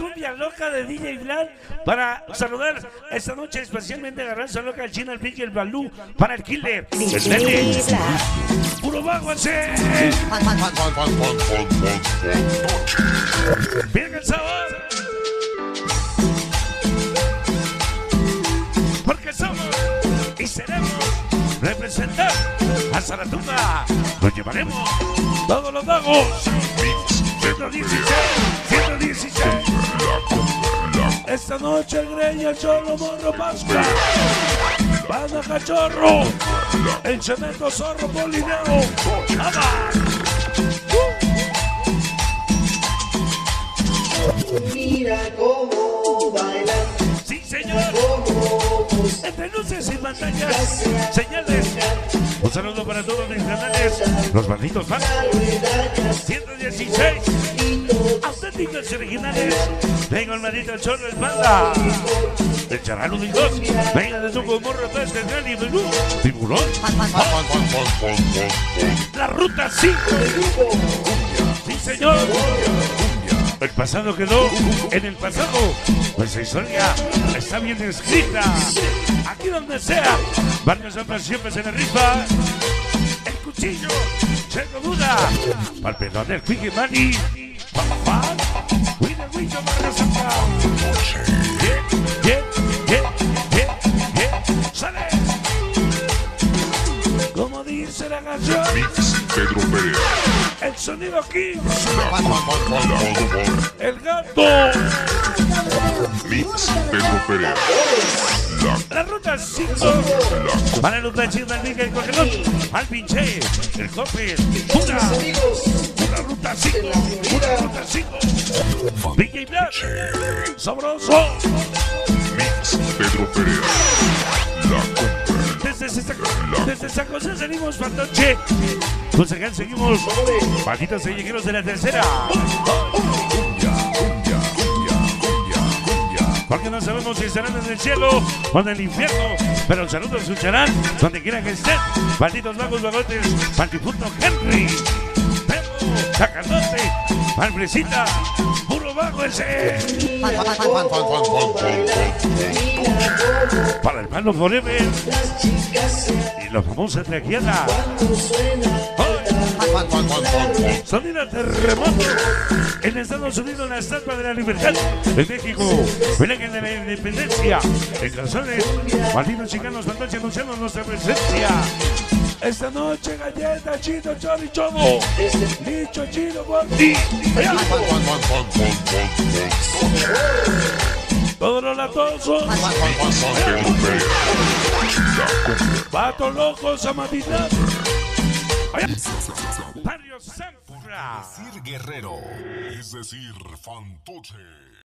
cumbia loca de DJ Vlad para saludar esta noche especialmente agarranza loca, el Chino, el Vicky, el Balú, para el Killer, el Nene. Puro bajo ese. Bien el sabor. Porque somos y seremos representar a Zaratumba. Nos llevaremos todos los dagos. 116, 116. Esta noche el Greña, el Cholo, Morro, Pascua, Banda Cachorro, el Cemento, Zorro, Polineo. Mira cómo bailan. Sí, señor. Entre luces y pantallas, señales. Un saludo para todos mis canales, los malditos fans. 116 auténticos y originales. Vengo el maldito, el Chorro, el Panda, el Charalo de dos. Venga de su Morro, todo este gran y menú. Tiburón. La ruta 5. Sí, señor. El pasado quedó en el pasado. Nuestra historia está bien escrita. Aquí donde sea. Barrio San Pedro siempre se le rifa. El cuchillo, Checo Duda. Palpedón del Quickie Money. Papá, cuida el Huicho, Barrio San Sale. Como dice la canción. Pedro Perea. El sonido aquí. El gato. Mix Pedro Perea. La ruta 5. Para el Utachita, el Miguel, el Cogelón. Al pinche. El Cope. Una ruta 5. Una ruta 5. DJ Black. Sabroso. Mix Pedro Perea. Desde San José salimos fantoche. Conseguir seguimos. Malditos sellegueros de la tercera. Porque no sabemos si estarán en el cielo o en el infierno, pero el saludo escucharán donde quiera que estén. Malditos vagos, vagotes, Pantipunto Henry, Temo, Sacardote, Palbrecita, puro bajo ese. Para el Palo Forever y la famosa traqueada. Sonido terremoto. En Estados Unidos, la Estatua de la Libertad. En México, Belén de la Independencia. En Calzones, malditos chicanos, fantasía anunciando nuestra presencia. Esta noche, galleta, chino, chori, chodo. Licho, chino, bondi. Todos los latosos. Vatos locos, amatidad. Barrio Sanfra. Decir guerrero, es decir, fantoche.